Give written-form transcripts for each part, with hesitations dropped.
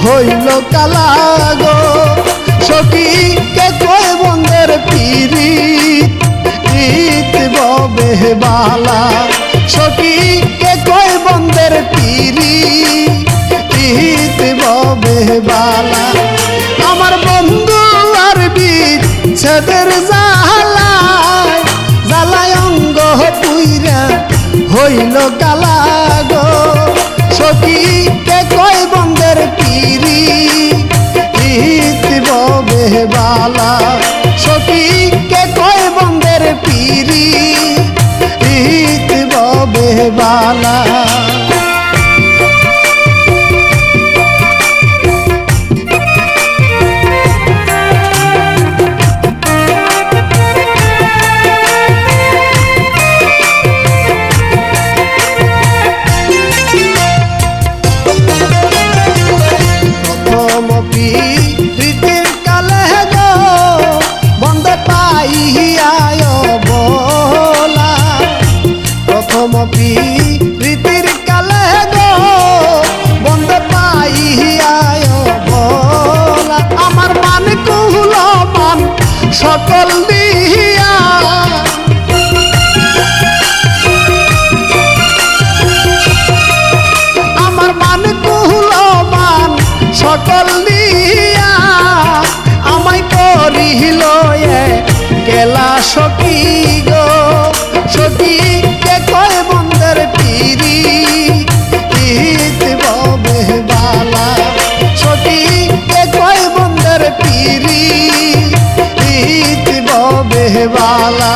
হইল কালা গো সখী কে কয় বন্ধের পিরিত ববে বালা সখী কে কয় বন্ধের পিরিত ববে বালা আমার বন্ধু আর বিচ্ছেদের জ্বালায় জ্বালায় অঙ্গ পুইরা হইল কালা গো সখী কে কয় বন্ধের পিরিত ববে বালা সখী কে কয় বন্ধের পিরিত ববে বালা প্রীতির কালে গো বন্ধে পাইয়ায় বলা প্রথম প্রীতির কালে গো বন্ধে পাইয়ায় বলা আমার মান কুল মান সকল দিয়া আমার মান কুল মান সকল দিয়া আমায় করিল গেলা সখী গো সখী কে কয় বন্ধের পিরিত ববে বালা সখী কে কয় বন্ধের পিরিত ববে বালা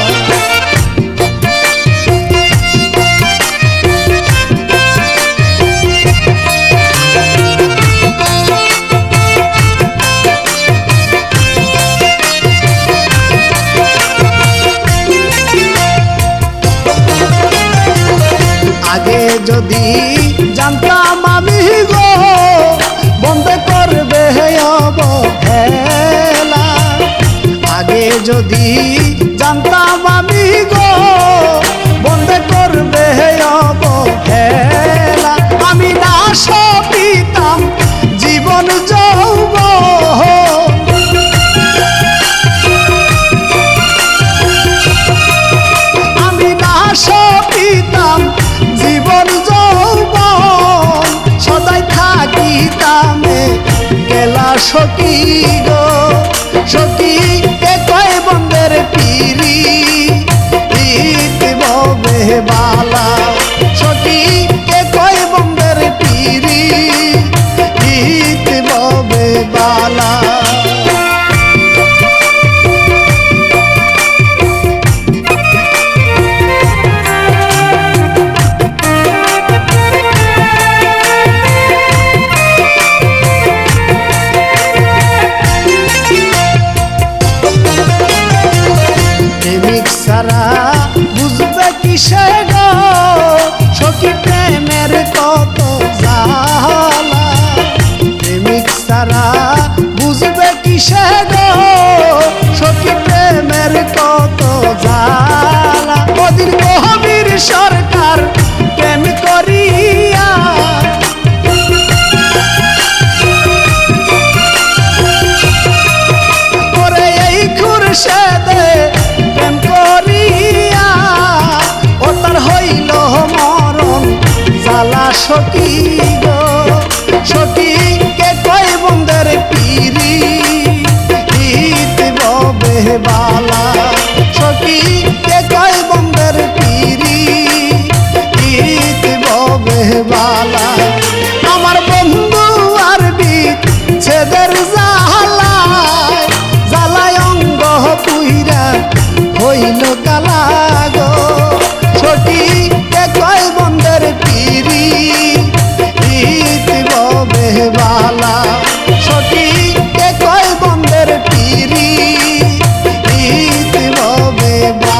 আগে যদি জানতাম আমি গো বন্ধ করবে অবহেলা আগে যদি জানতাম আমি গো বন্ধ করবে অবহেলা আমি না সপিতাম জীবন যৌবন আমি না সপিতাম জীবন যৌবন সদাই থাকিতাম গেলা সখী গো সখী কে কয় বন্ধের পিরিত ববে বালা সখী কে কয় বন্ধের পিরিত ববে বালা সারা বুঝবে কিসে গো সখী প্রেমের কত জ্বালা প্রেমিক সারা বুঝবে কিসে গো সখী প্রেমের কত জ্বালা ওদিন কবির সরকার প্রেম করিয়া করে এই খুরশেদে প্রেম করিয়া ও তার হইল মরণ জ্বালা সখী গো সখী কে কয় বন্ধের পিরিত ববে বালা সখী কে কয় বন্ধের পিরিত ববে বালা আমার বন্ধু আর বিচ্ছেদের জ্বালায় জ্বালায় অঙ্গ পুইরা হইল কালা গো সখী কে কয় বন্ধের পিরিত ববে বালা সখী কে কয় বন্ধের পিরিত ববে বালা।